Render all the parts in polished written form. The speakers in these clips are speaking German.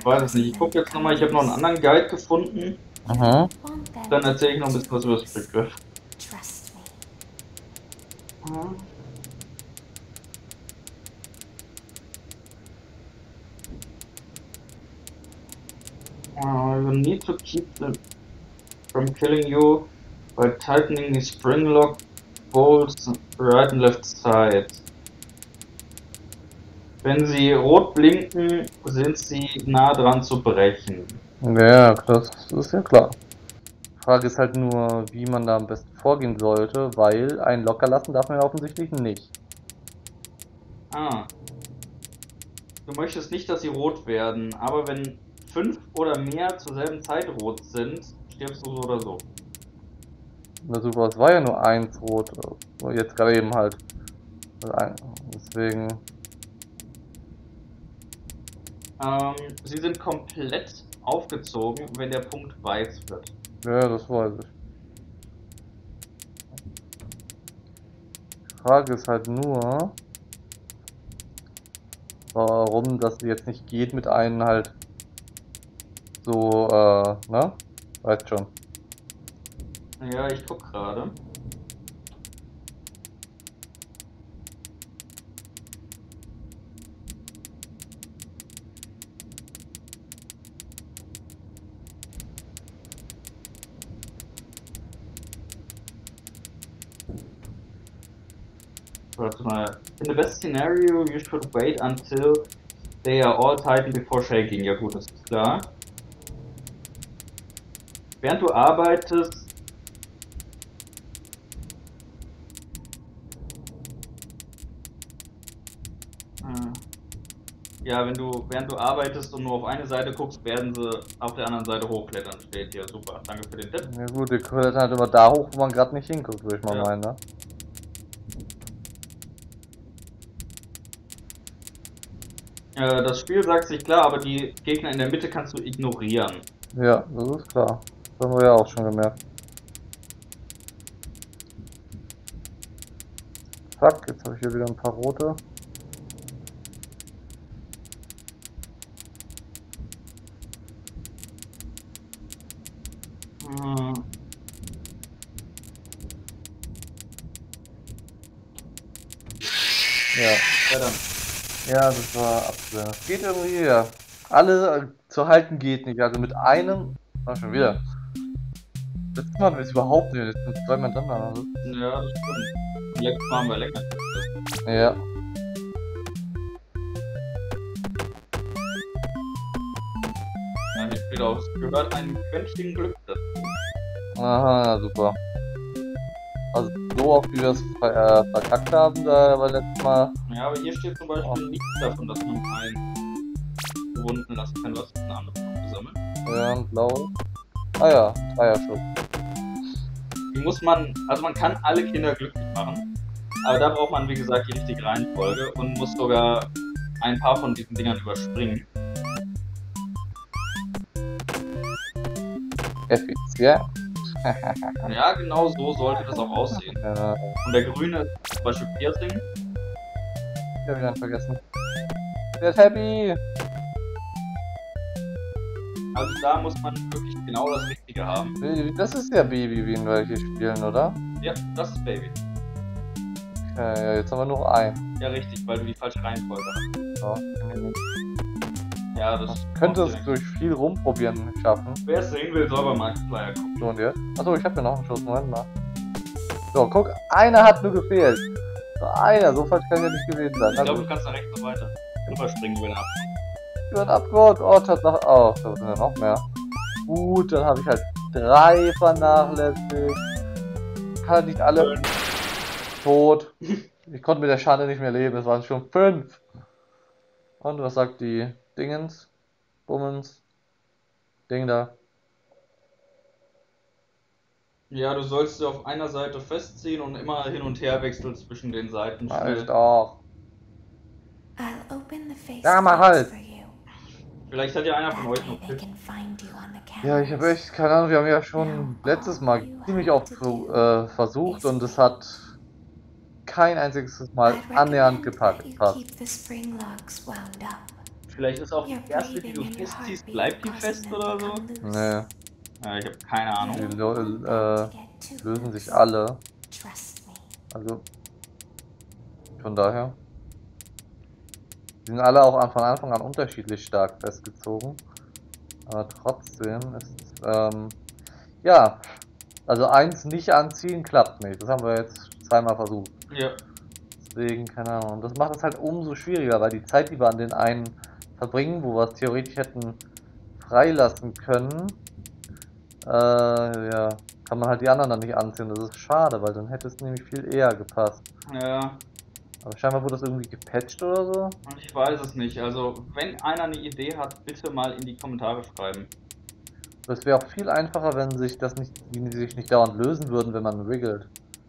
weiß es nicht. Ich gucke jetzt nochmal, ich habe noch einen anderen Guide gefunden. Mhm. Dann erzähle ich noch ein bisschen was über das Begriff. You need to keep them from killing you by tightening the spring lock bolts right and left side. Wenn sie rot blinken, sind sie nah dran zu brechen. Ja, das ist ja klar. Frage ist halt nur, wie man da am besten vorgehen sollte, weil einen locker lassen darf man ja offensichtlich nicht. Ah. Du möchtest nicht, dass sie rot werden, aber wenn 5 oder mehr zur selben Zeit rot sind, stirbst du so oder so. Na super, es war ja nur eins rot. Jetzt gerade eben halt. Deswegen. Sie sind komplett aufgezogen, wenn der Punkt weiß wird. Ja, das weiß ich. Die Frage ist halt nur, warum das jetzt nicht geht mit einem halt so, ne? Weißt schon. Ja, ich guck gerade. Warte mal. In the best scenario, you should wait until they are all tightened before shaking. Ja gut, das ist klar. Während du arbeitest, ja, während du arbeitest und nur auf eine Seite guckst, werden sie auf der anderen Seite hochklettern. Steht hier, super. Danke für den Tipp. Ja gut, die klettern halt immer da hoch, wo man gerade nicht hinguckt, würde ich mal meinen, ne? Das Spiel sagt sich klar, aber die Gegner in der Mitte kannst du ignorieren. Ja, das ist klar. Das haben wir ja auch schon gemerkt. Zack, jetzt habe ich hier wieder ein paar rote. Ja, dann. Ja, das war abzusehen. Das geht irgendwie, ja. Alle zu halten geht nicht. Also mit einem. Ah, schon wieder. Letztes Mal haben wir es überhaupt nicht. Jetzt sind zwei miteinander. Also. Ja, das stimmt. Letztes Mal haben wir länger. Ja. Ja, hier steht auch, es gehört ein Quäntchen Glück dazu. Aha, super. Also so oft wie wir es verkackt haben, da war letztes Mal. Ja, aber hier steht zum Beispiel nichts davon, dass man einen verwunden lassen kann. Was ist eine andere Punkte sammeln? Ja, ein blaues. Ah ja, Dreierschuss. Die muss man, also man kann alle Kinder glücklich machen, aber da braucht man wie gesagt die richtige Reihenfolge und muss sogar ein paar von diesen Dingern überspringen. Effizient. Ja, genau so sollte das auch aussehen. Ja. Und der grüne ist zum Beispiel Piercing. Ich hab ihn dann vergessen. Der ist happy! Also da muss man wirklich genau das Richtige haben. Das ist ja Baby, wie in welche spielen, oder? Ja, das ist Baby. Okay, ja, jetzt haben wir nur ein. Ja, richtig, weil du die falsche Reihenfolge hast. So. Ja, das könnte es durch viel rumprobieren schaffen. Wer es sehen will, soll bei Markiplier gucken. So und jetzt? Achso, ich habe ja noch einen Schuss. Moment mal. So, guck, einer hat nur gefehlt. So, einer, so falsch kann ja nicht gewesen sein. Ich glaube, du kannst nach rechts und weiter rüberspringen über den Abgrund. Über den Abgrund? Oh, Tatsache. Oh, da sind ja noch mehr. Gut, dann habe ich halt 3 vernachlässigt. Kann nicht alle. Tot. Ich konnte mit der Schande nicht mehr leben, es waren schon 5. Und was sagt die Dingens? Bummens? Ding da. Ja, du sollst sie auf einer Seite festziehen und immer hin und her wechseln zwischen den Seiten. Halt auch. I'll open the face Ja, mach halt. for you. Vielleicht hat ja einer von euch noch They Tipps. can find you on the Ja, ich habe echt keine Ahnung, wir haben ja schon letztes Mal ziemlich oft versucht und es hat kein einziges Mal annähernd gepackt. you Passt. keep the spring locks wound up. Vielleicht ist auch You're die erste, die du breathing in your festziehst, heartbeat bleibt die causing fest them oder to so? come loose. Nee, Ja, ich habe keine Ahnung. die I don't want them to get too lösen sich loose. alle. Trust me. Also, von daher. Die sind alle auch von Anfang an unterschiedlich stark festgezogen. Aber trotzdem ist, ja, also eins nicht anziehen klappt nicht. Das haben wir jetzt zweimal versucht. Ja. Deswegen, keine Ahnung. Und das macht es halt umso schwieriger, weil die Zeit, die wir an den einen verbringen, wo wir es theoretisch hätten freilassen können, ja, kann man halt die anderen dann nicht anziehen. Das ist schade, weil dann hätte es nämlich viel eher gepasst. Ja, Aber scheinbar wurde das irgendwie gepatcht oder so. und ich weiß es nicht. Also, wenn einer eine Idee hat, bitte mal in die Kommentare schreiben. Das wäre auch viel einfacher, wenn sich das nicht, die sich nicht dauernd lösen würden, wenn man wiggelt.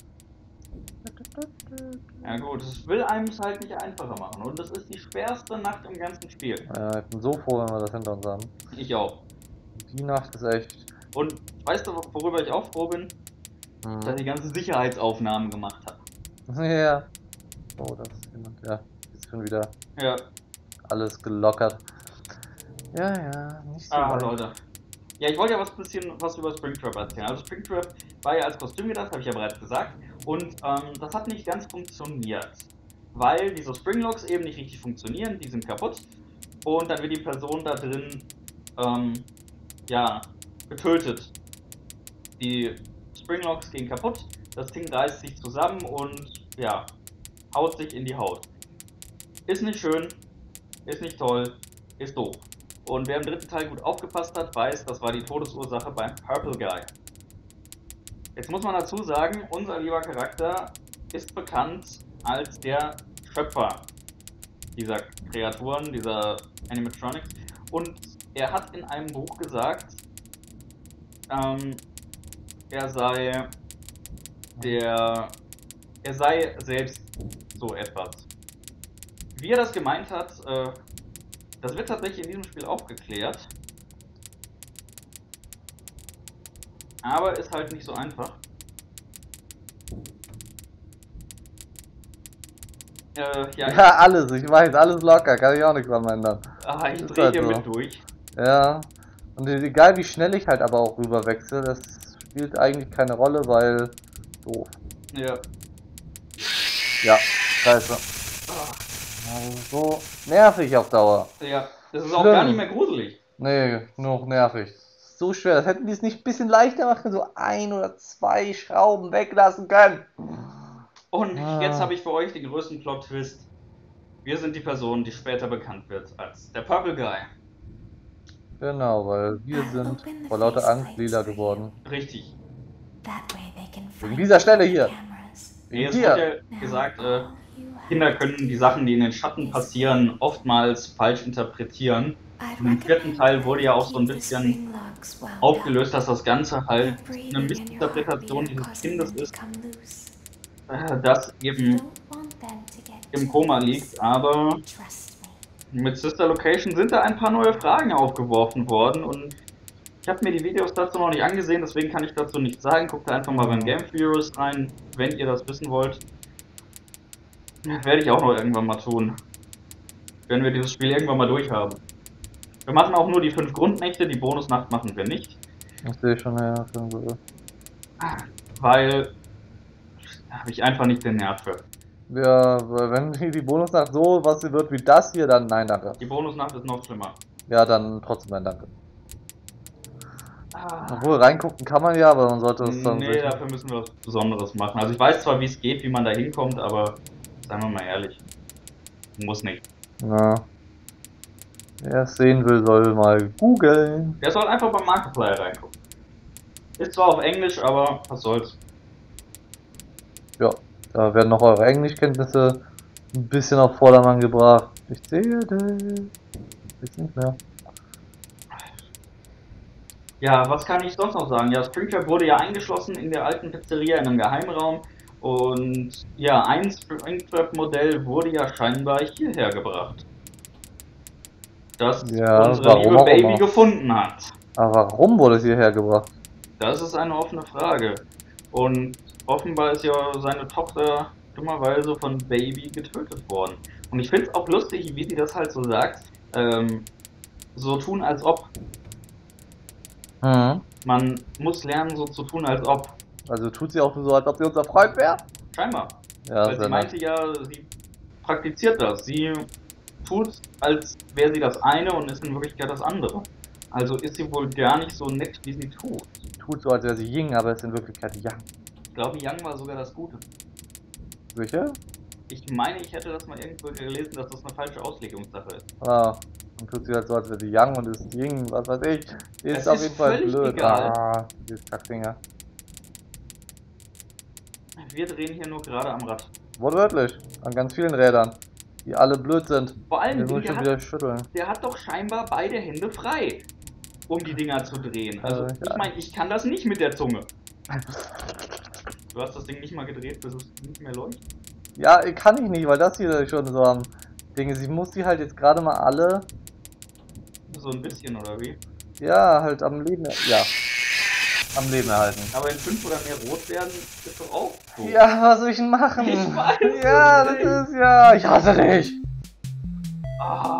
Ja gut, es will einem es halt nicht einfacher machen. Und das ist die schwerste Nacht im ganzen Spiel. Ich bin so froh, wenn wir das hinter uns haben. Ich auch. Die Nacht ist echt. Und weißt du, worüber ich auch froh bin? Dass ich die ganzen Sicherheitsaufnahmen gemacht habe. Ja. Oh, das ist jemand. Ja, ist schon wieder Ja. alles gelockert. Ja, nicht so weit. Leute. Ja, ich wollte ja was über Springtrap erzählen. Also Springtrap war ja als Kostüm gedacht, habe ich ja bereits gesagt. Und das hat nicht ganz funktioniert. Weil diese Springlocks eben nicht richtig funktionieren, die sind kaputt. Und dann wird die Person da drin, ja, getötet. Die Springlocks gehen kaputt, das Ding reißt sich zusammen und, ja, haut sich in die Haut. Ist nicht schön, ist nicht toll, ist doof. Und wer im dritten Teil gut aufgepasst hat, weiß, das war die Todesursache beim Purple Guy. Jetzt muss man dazu sagen, unser lieber Charakter ist bekannt als der Schöpfer dieser Kreaturen, dieser Animatronics. Und er hat in einem Buch gesagt, er sei selbst so etwas. Wie er das gemeint hat, das wird tatsächlich in diesem Spiel aufgeklärt. Aber ist halt nicht so einfach. Ja, Alles, ich weiß, alles locker, kann ich auch nichts dran ändern. ich ist drehe halt hier so. mit durch. Ja. Und egal wie schnell ich halt aber auch rüber wechsle, das spielt eigentlich keine Rolle, weil doof. Ja. Ja, scheiße. Also so nervig auf Dauer. Ja, das ist auch Schlimm. gar nicht mehr gruselig. Nee, nur noch nervig. So schwer. Das hätten die es nicht ein bisschen leichter machen, so 1 oder 2 Schrauben weglassen können. Und jetzt habe ich für euch den größten Plot-Twist. Wir sind die Person, die später bekannt wird als der Purple Guy. Genau, weil wir sind vor lauter Angst lila geworden. Richtig. That way they can Wegen find dieser Stelle the hier. cameras. Jetzt Hier. wurde ja gesagt, Kinder können die Sachen, die in den Schatten passieren, oftmals falsch interpretieren. Und im vierten Teil wurde ja auch so ein bisschen aufgelöst, dass das Ganze halt eine Missinterpretation dieses Kindes ist, das eben im Koma liegt. Aber mit Sister Location sind da ein paar neue Fragen aufgeworfen worden und ich habe mir die Videos dazu noch nicht angesehen, deswegen kann ich dazu nichts sagen. Guckt da einfach mal beim Game Theorist rein, wenn ihr das wissen wollt. Werde ich auch noch irgendwann mal tun, wenn wir dieses Spiel irgendwann mal durchhaben. Wir machen auch nur die 5 Grundnächte, die Bonusnacht machen wir nicht. Ich sehe schon, ja. Weil da habe ich einfach nicht den Nerv für. Ja, weil wenn die Bonusnacht so was wird wie das hier, dann nein, danke. Die Bonusnacht ist noch schlimmer. Ja, dann trotzdem nein, danke. Obwohl, reingucken kann man ja, aber man sollte es dann... Nee, dafür müssen wir was Besonderes machen. Also ich weiß zwar, wie es geht, wie man da hinkommt, aber seien wir mal ehrlich, muss nicht. Na. Wer es sehen will, soll mal googeln. Der soll einfach beim Markiplier reingucken. Ist zwar auf Englisch, aber was soll's. Ja, da werden noch eure Englischkenntnisse ein bisschen auf Vordermann gebracht. Ich sehe dich. Jetzt nicht mehr. Ja, was kann ich sonst noch sagen? Ja, Springtrap wurde ja eingeschlossen in der alten Pizzeria in einem Geheimraum. Und ja, ein Springtrap-Modell wurde ja scheinbar hierher gebracht. Das Ja, unsere warum liebe auch Baby immer. gefunden hat. Aber warum wurde es hierher gebracht? Das ist eine offene Frage. Und offenbar ist ja seine Tochter dummerweise von Baby getötet worden. Und ich finde es auch lustig, wie sie das halt so sagt. so tun, als ob. Mhm. Man muss lernen, so zu tun, als ob. Also tut sie auch nur so, als ob sie unser Freund wäre? Scheinbar. Ja, Weil sie sehr nett. meinte ja, sie praktiziert das. Sie tut, als wäre sie das eine und ist in Wirklichkeit das andere. Also ist sie wohl gar nicht so nett, wie sie tut. Tut so, als wäre sie Ying, aber ist in Wirklichkeit Yang. Ich glaube, Yang war sogar das Gute. Sicher? Ich meine, ich hätte das mal irgendwo gelesen, dass das eine falsche Auslegungssache ist. Ah. Und tut sie halt so, als wäre sie Yang und ist Ying, was weiß ich. Die Es ist auf ist jeden Fall völlig blöd. egal. Ah, dieses Kackdinger. Wir drehen hier nur gerade am Rad. Wortwörtlich. An ganz vielen Rädern. Die alle blöd sind. Vor allem, Den muss ich schon wieder schütteln. der hat doch scheinbar beide Hände frei, um die Dinger zu drehen. Also, Ja. ich meine, ich kann das nicht mit der Zunge. Du hast das Ding nicht mal gedreht, bis es nicht mehr leuchtet. Ja, kann ich nicht, weil das hier schon so am Ding ist. Ich muss die halt jetzt gerade mal alle, So ein bisschen, oder wie? ja, halt am Leben, ja, am Leben erhalten. Aber wenn 5 oder mehr rot werden, ist doch auch so. Ja, was soll ich denn machen? Ich weiß ja, es nicht. das ist ja, ich hasse dich. Ah,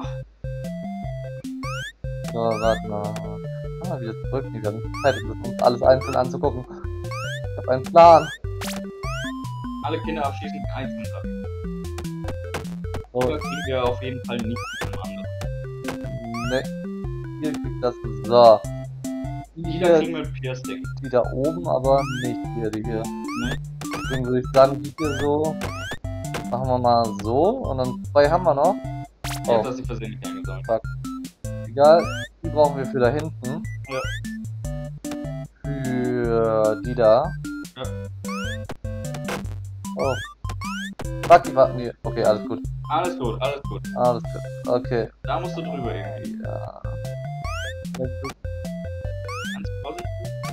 So, warte mal. Wieder zurück, die ganze Zeit, uns alles einzeln anzugucken. Ich hab einen Plan. alle Kinder abschließen einzeln Sachen. So, Oder kriegen wir auf jeden Fall nicht vom anderen. ne, hier kriegt das, so. Jeder Hier, kriegen wir ein Piercing. die da oben, aber nicht hier, die hier. Ne? Deswegen würde ich sagen, die hier so. Machen wir mal so. Und dann 2 haben wir noch. Jetzt Oh, hast du versehentlich eingesagt. egal. Die brauchen wir für da hinten. Ja. Für die da. Ja. Oh. Fuck, die warten hier. Okay, alles gut. Alles gut, alles gut. Alles gut. Okay. Da musst du drüber irgendwie. Ja. Ganz vorsichtig.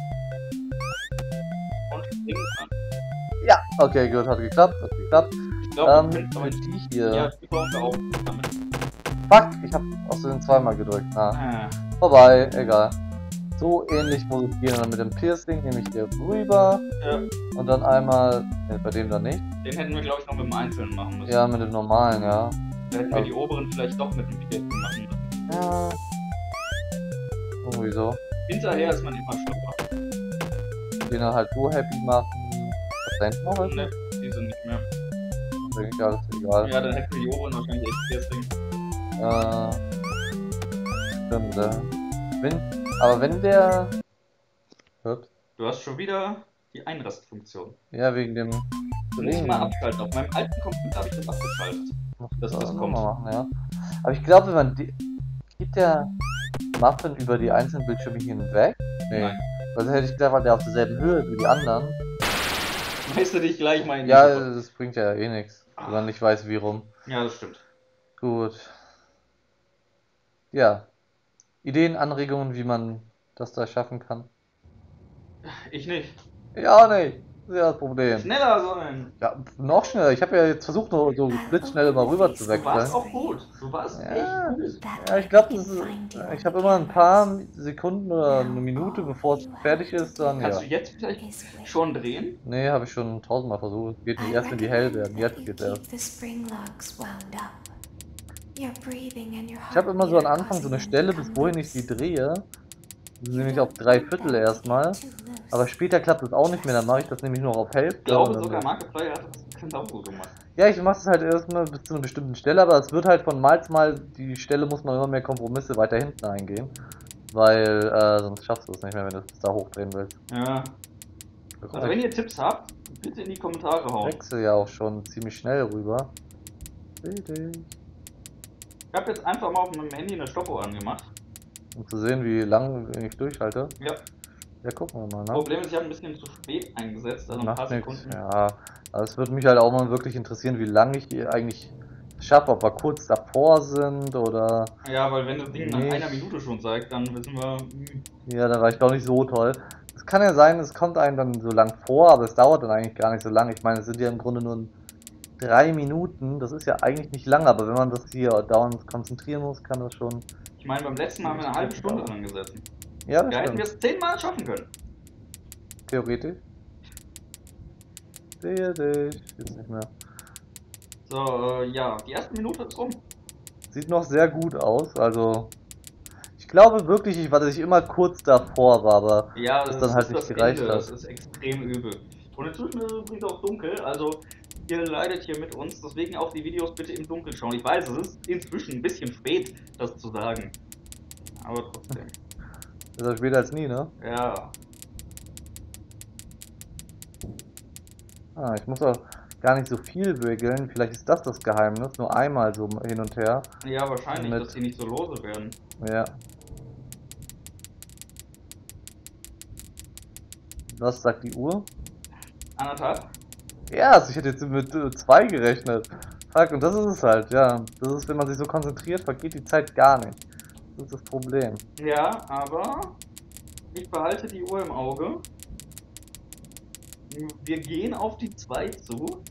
Und springen an. Ja. Okay, gut. Hat geklappt. Hat geklappt. Ich glaube, wir können Für damit. die hier. Ja, die brauchen wir auch damit. Fuck, ich hab aus Versehen zweimal gedrückt. Na, Ah, vorbei. Egal. So ähnlich muss es gehen. Und dann mit dem Piercing nehme ich hier rüber. ja, Und dann einmal. Ne, bei dem dann nicht. den hätten wir, glaube ich, noch mit dem Einzelnen machen müssen. Ja, mit dem normalen, ja. Da hätten wir die oberen vielleicht doch mit dem Piercing machen müssen. Ja. Irgendwie so. Hinterher ist man immer schlauer. Den dann halt so happy machen. Was da hinten noch ist? Ne, die sind nicht mehr. Denke ich, alles egal. Ja, dann hätten wir die oberen wahrscheinlich echt Piercing. Stimmt, aber wenn der. Hört? Du hast schon wieder die Einrastfunktion. Ja, wegen dem. Du musst mal abschalten. Auf meinem alten Computer habe ich das abgeschaltet. dass das auch kommt. noch mal machen, ja. Aber ich glaube, wenn man die. Geht der Muffin über die einzelnen Bildschirme hinweg? Nee. Nein. Also hätte ich gedacht, weil der auf derselben Höhe wie die anderen. Weißt du dich gleich mal in die Ja, Suppe. das bringt ja eh nichts. Wenn man nicht weiß, wie rum. Ja, das stimmt. Gut. Ja. Ideen, Anregungen, wie man das da schaffen kann? Ich nicht. Ja, nicht. Das ist ja das Problem. Schneller sollen. Ja, noch schneller. Ich habe ja jetzt versucht, so blitzschnell mal rüber zu Du warst wechseln. auch gut. Du warst Ja. echt gut. Ja, ich glaube, ich habe immer ein paar Sekunden oder eine Minute, bevor es fertig ist, dann ja. Kannst du jetzt vielleicht schon drehen? Nee, habe ich schon 1000-mal versucht. Geht nicht erst, wenn die hell werden. Jetzt geht erst. Ich habe immer so am Anfang so eine Stelle, bis wohin ich sie drehe. Nämlich auf 3/4 erstmal. Aber später klappt es auch nicht mehr, dann mache ich das nämlich nur auf Hälfte. Ich glaube und dann- sogar Markiplier hat das ganz auch so gemacht. Ja, ich mache es halt erstmal bis zu einer bestimmten Stelle, aber es wird halt von Mal zu Mal, die Stelle muss man immer mehr Kompromisse weiter hinten eingehen. Weil sonst schaffst du es nicht mehr, wenn du es bis da hochdrehen willst. Ja. Also wenn ihr Tipps habt, bitte in die Kommentare Ich hauen. wechsle ja auch schon ziemlich schnell rüber. Richtig. Ich habe jetzt einfach mal auf meinem Handy eine Stoppuhr angemacht. Um zu sehen, wie lang ich durchhalte. Ja. Ja, gucken wir mal, ne? Problem ist, ich habe ein bisschen zu spät eingesetzt, also ein paar Macht nichts. Sekunden. Ja, aber es würde mich halt auch mal wirklich interessieren, wie lange ich die eigentlich schaffe, ob wir kurz davor sind oder. Ja, weil wenn das Ding nach Nicht. einer Minute schon zeigt, dann wissen wir, Ja, da war ich doch nicht so toll. Es kann ja sein, es kommt einem dann so lang vor, aber es dauert dann eigentlich gar nicht so lange. Ich meine, es sind ja im Grunde nur 3 Minuten. Das ist ja eigentlich nicht lang, aber wenn man das hier dauernd konzentrieren muss, kann das schon. ich meine, beim letzten Mal haben wir eine halbe Stunde dran gesessen. Ja, das Da hätten wir stimmt. es 10-mal schaffen können. Theoretisch. Sehe dich. Jetzt nicht mehr. So, ja, die erste Minute ist rum. Sieht noch sehr gut aus, also ich glaube wirklich, dass ich immer kurz davor war, aber Ja, das das dann halt ist nicht das gereicht Ende. hat. Das ist extrem übel. Und inzwischen ist es übrigens auch dunkel, also ihr leidet hier mit uns, deswegen auch die Videos bitte im Dunkeln schauen. Ich weiß, es ist inzwischen ein bisschen spät, das zu sagen. Aber trotzdem. Besser später als nie, ne? Ja. Ich muss auch gar nicht so viel wiggeln, vielleicht ist das Geheimnis, nur einmal so hin und her. Ja, wahrscheinlich, Mit- dass die nicht so lose werden. Ja. Was sagt die Uhr? 1,5? Ja, also ich hätte jetzt mit 2 gerechnet. Fuck, und das ist es halt, ja. Das ist, wenn man sich so konzentriert, vergeht die Zeit gar nicht. Das ist das Problem. Ja, aber ich behalte die Uhr im Auge. Wir gehen auf die 2 zu.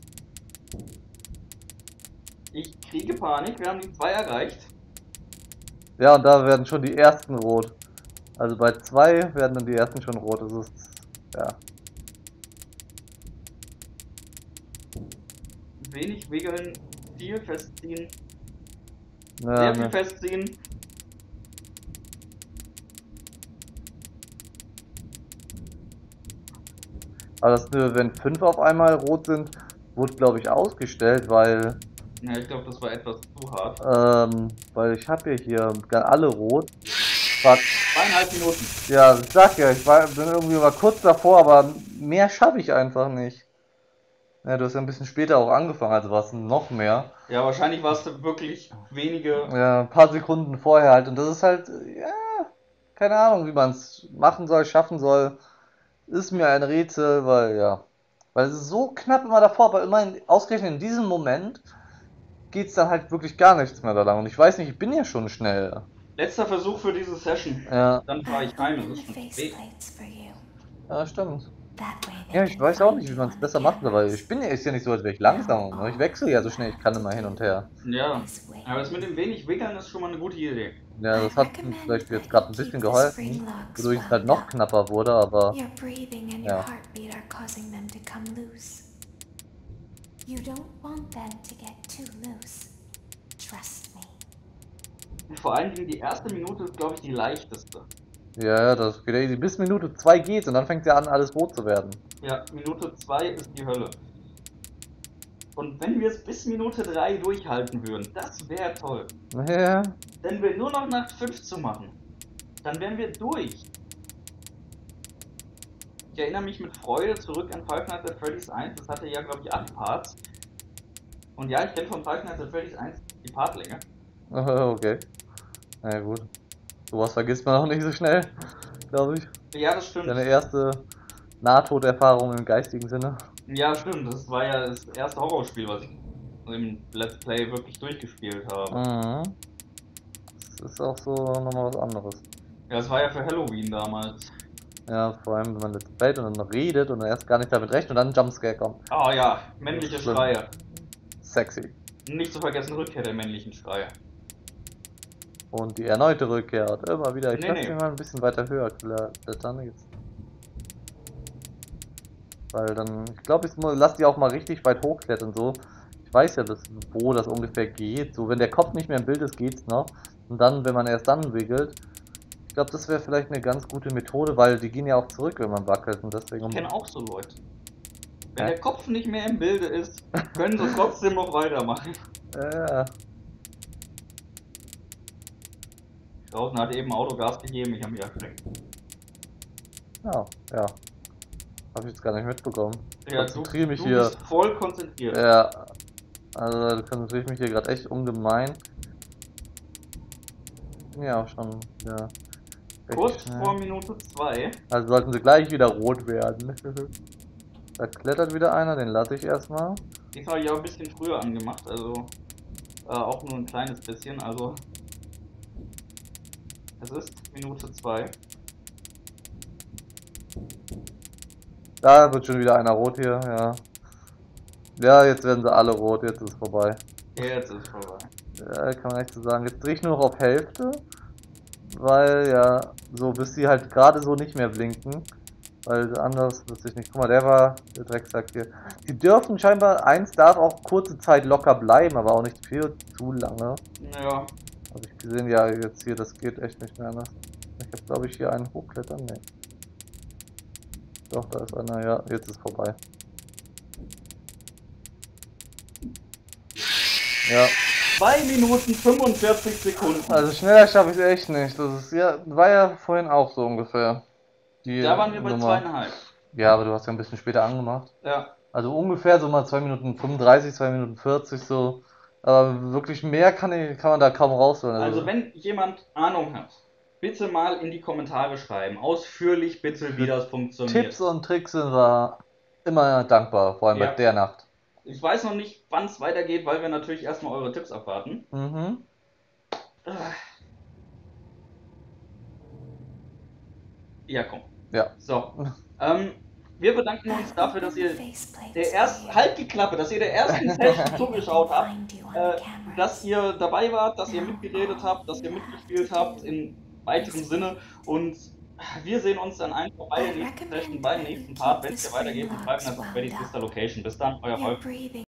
Ich kriege Panik, wir haben die 2 erreicht. Ja, und da werden schon die ersten rot. Also bei 2 werden dann die ersten schon rot. Das ist, ja. Wenig wiggeln, viel festziehen, Ja, sehr viel ne. festziehen. Aber das, wenn 5 auf einmal rot sind, wurde glaube ich ausgestellt, weil Ja, ich glaube, das war etwas zu hart. weil ich habe ja hier alle rot. Fuck. 2,5 Minuten. Ja, ich sag ja, bin irgendwie mal kurz davor, aber mehr schaffe ich einfach nicht. Ja, du hast ja ein bisschen später auch angefangen, also war es noch mehr. Ja, wahrscheinlich warst du wirklich wenige. Ja, ein paar Sekunden vorher halt. Und das ist halt, ja, keine Ahnung, wie man es machen soll, schaffen soll. Ist mir ein Rätsel, weil, ja. Weil es ist so knapp immer davor, aber immerhin ausgerechnet in diesem Moment geht es dann halt wirklich gar nichts mehr da lang. Und ich weiß nicht, ich bin ja schon schnell. Letzter Versuch für diese Session. Ja, Dann fahre ich heim, es the ist schon spät. faceplates for you. ja, stimmt. That way they Ja, ich can weiß auch find nicht, wie you man es on besser the macht, weil cameras. ich bin ja, ist ja nicht so, als wäre ich langsam. Ne? Ich wechsle ja so schnell ich kann immer hin und her. Ja, This way. aber das mit dem wenig Wickeln ist schon mal eine gute Idee. Ja, das hat mir vielleicht jetzt gerade ein bisschen geholfen, wodurch es halt noch knapper wurde, aber Your breathing and Ja. your heartbeat are causing them to come loose. You don't want them to get too loose. Trust me. Und vor allen Dingen die erste Minute ist, glaube ich, die leichteste. ja, das geht ja easy. Bis Minute 2 geht's und dann fängt ja an, alles rot zu werden. Ja, Minute 2 ist die Hölle. Und wenn wir es bis Minute 3 durchhalten würden, das wäre toll. Ja, Wenn wir nur noch Nacht 5 zu machen, dann wären wir durch. Ich erinnere mich mit Freude zurück an Five Nights at Freddy's 1, das hatte ja, glaube ich, 8 Parts. Und ja, ich kenne von Five Nights at Freddy's 1 die Partlänge. okay. Na ja, gut. Sowas vergisst man auch nicht so schnell, glaube ich. Ja, das stimmt. Deine erste Nahtoderfahrung im geistigen Sinne. Ja, stimmt. Das war ja das erste Horrorspiel, was ich im Let's Play wirklich durchgespielt habe. Mhm. Das ist auch so nochmal was anderes. Ja, das war ja für Halloween damals. Ja, vor allem, wenn man Let's Play und dann redet und dann erst gar nicht damit rechnet und dann ein Jumpscare kommt. Oh ja, männliche Schlimm. Schreie. Sexy. Nicht zu vergessen, Rückkehr der männlichen Schreie. Und die erneute Rückkehr und immer wieder. Ich Nee, lasse nee. den mal ein bisschen weiter höher klettern jetzt. Weil dann, ich glaube, ich lasse die auch mal richtig weit hochklettern so. Ich weiß ja, wo das ungefähr geht. So, wenn der Kopf nicht mehr im Bild ist, geht's noch. Und dann, wenn man erst dann wiggelt. Ich glaube, das wäre vielleicht eine ganz gute Methode, weil die gehen ja auch zurück, wenn man wackelt. Und deswegen. Ich kenne auch so Leute. Wenn Hä? der Kopf nicht mehr im Bilde ist, können sie trotzdem noch weitermachen. Ja. Draußen hat eben Auto Gas gegeben, ich habe mich erschreckt. Ja, ja. Habe ich jetzt gar nicht mitbekommen. Ja, Konzentriere mich du hier. bist voll konzentriert. Ja. Also da konzentriere ich mich hier gerade echt ungemein. Ja, schon. Ja. Recht Kurz schnell. vor Minute 2. Also sollten sie gleich wieder rot werden. Da klettert wieder einer, den lasse ich erstmal. Die habe ich auch ein bisschen früher angemacht, also auch nur ein kleines bisschen, also es ist Minute 2. Da wird schon wieder einer rot hier, ja. Ja, jetzt werden sie alle rot, jetzt ist es vorbei. Jetzt ist es vorbei. Ja, kann man echt so sagen. Jetzt drehe ich nur noch auf Hälfte. Weil, ja, so bis sie halt gerade so nicht mehr blinken. Weil anders wird sich nicht. Guck mal, der war der Drecksack hier. Die dürfen scheinbar, eins darf auch kurze Zeit locker bleiben, aber auch nicht viel zu lange. Naja. Habe ich gesehen, ja, jetzt hier, das geht echt nicht mehr anders. Ich habe, glaube ich, hier einen hochklettern. Nee. Doch, da ist einer, ja, jetzt ist vorbei. Ja. 2 Minuten 45 Sekunden. Also schneller schaffe ich es echt nicht. Das ist ja, war ja vorhin auch so ungefähr. Die Da waren wir bei Nummer. 2,5. Ja, aber du hast ja ein bisschen später angemacht. Ja. Also ungefähr so mal 2 Minuten 35, 2 Minuten 40 so. Aber wirklich mehr kann man da kaum rausholen. Also wenn jemand Ahnung hat, bitte mal in die Kommentare schreiben. Ausführlich bitte, wie das funktioniert. Tipps und Tricks sind wir immer dankbar, vor allem Ja. bei der Nacht. Ich weiß noch nicht, wann es weitergeht, weil wir natürlich erstmal eure Tipps abwarten. Mhm. Ja, komm. Ja. So. Wir bedanken uns dafür, dass ihr Faceplates halt die Klappe, dass ihr der ersten Session zugeschaut habt, find you on camera. dass ihr dabei wart, dass ihr mitgeredet habt, dass ihr mitgespielt habt in weiterem Sinne und wir sehen uns dann einfach bei der nächsten Session, beim nächsten Part, wenn es hier weitergeht. Wir bleiben einfach Freddy's Vista Location. Bis dann, euer Your Wolf. breathing